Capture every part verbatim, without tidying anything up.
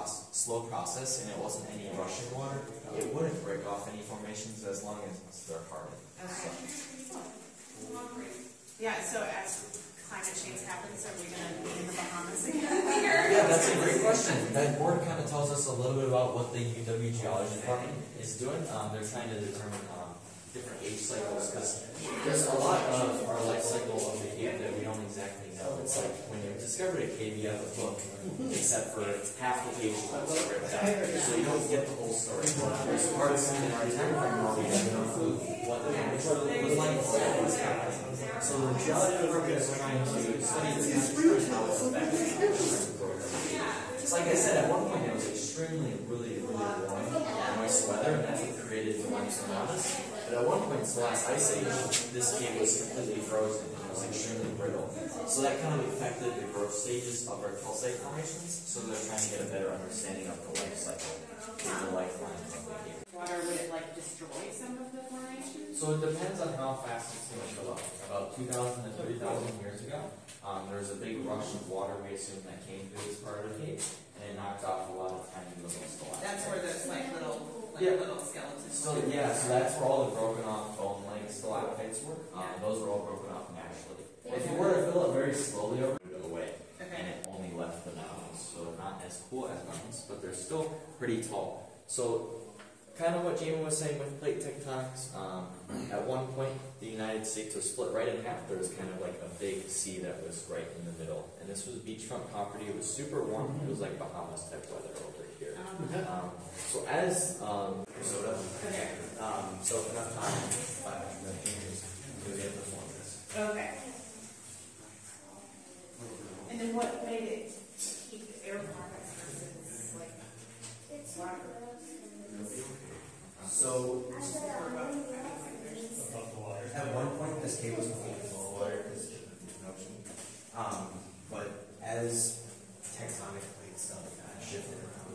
process, slow process and it wasn't any rushing water, it wouldn't break off any formations as long as they're hardened. Okay. Yeah, so as climate change happens, are we going to be in the Bahamas again? Yeah, that's a great question. That board kind of tells us a little bit about what the U W Geology Department is doing. Um, they're trying to determine um, different age cycles because there's a lot of our life cycle of the cave that we don't exactly know. It's like when you discovered a cave, you have a book, except for half the page is ripped out, so you don't get the whole story. There's parts in our time frame where we have no clue what the temperature was like or what was happening. So the geology department is trying to study the temperature and how it affects It's like I said, at one point it was extremely, really, really warm, moist weather, and that's what created the ones around us. But at one point, in the last ice age, this cave was completely frozen and it was extremely brittle. So that kind of affected the growth stages of our calcite formations. So they're trying to get a better understanding of the life cycle and the lifeline of the cave. Water, would it like destroy some of the formations? So it depends on how fast it's going to fill up. About two thousand to three thousand years ago, um, there was a big rush of water, we assume, that came through this part of the cave, and it knocked off a lot of tiny little stalactites. That's where those like little, like Yeah. little skeletons. So yeah, so that's where all the broken off bone-like stalactites were. Um, those were all broken off naturally. If you were to fill it very slowly over, it would go away, Okay. and it only left the mounds. So they're not as cool as mountains, but they're still pretty tall. So kind of what Jamie was saying with plate tectonics, um, at one point the United States was split right in half. There was kind of like a big sea that was right in the middle. And this was beachfront property. It was super warm. It was like Bahamas type weather over here. Um, so as um, soda, Okay. um, so enough time, five hundred years, to get the form this. Okay. And then what made it keep air pockets versus like water? So, at one point, this cave was completely full of water because it was an ocean. Um, but as tectonic plates stuff like that shifted around,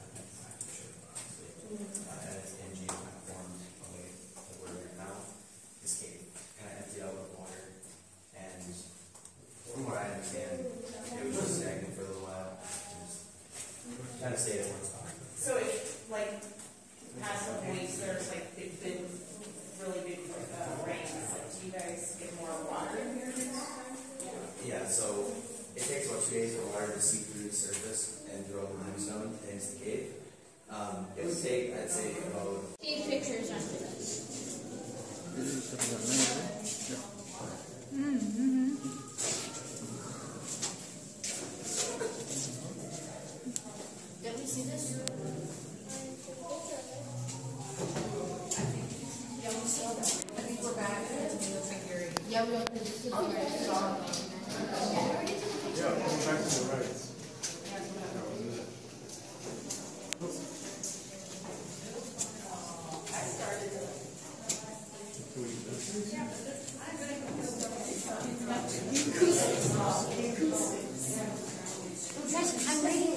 uh, as N G kind of formed away to where we are now, this cave kind of emptied out with water. And from what I understand, it was just stagnant for a little while. Just kind of stayed at one spot. So it like past some points there's like big, big really big uh, rains. Like, do you guys get more water in here during that time? Yeah, so it takes about two days for water to seep through the surface and through all the limestone into the cave. Um, it would take, I'd say, about... Take pictures after this. Mm-hmm. Did we see this? Yeah, we saw that. I think we're back. It looks like you're... Yeah, we don't think it's right. Yeah, coming back to the right. I'm ready.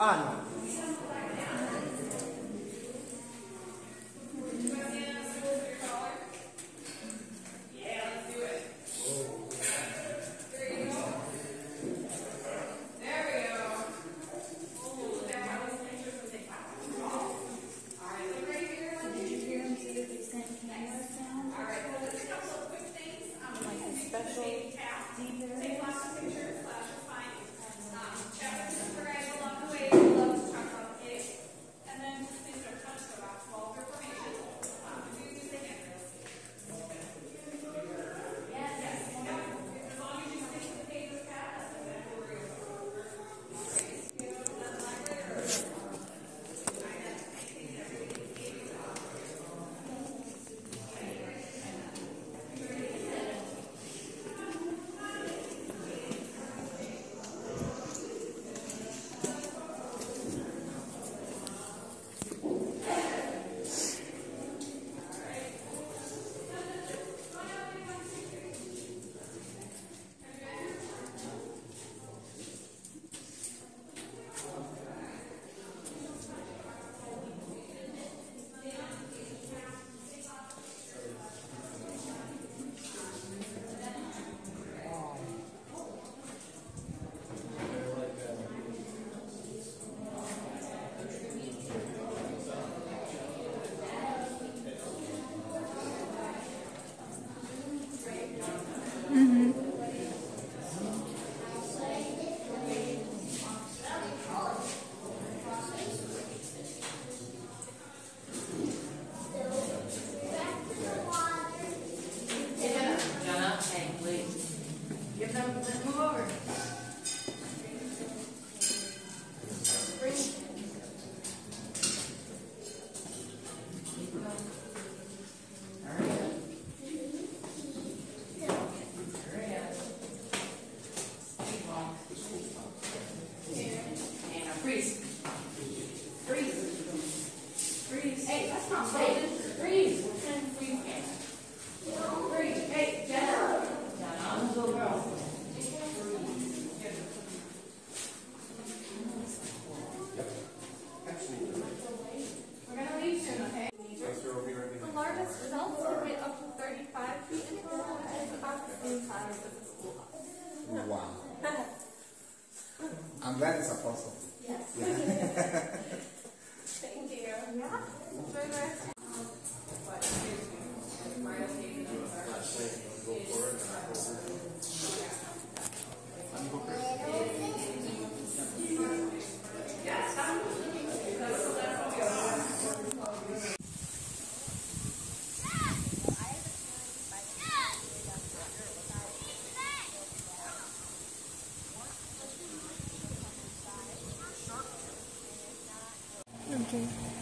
Ah, no. Wow. I'm glad it's a puzzle. Yes. Yeah. Thank you. Yeah. Very nice. Okay.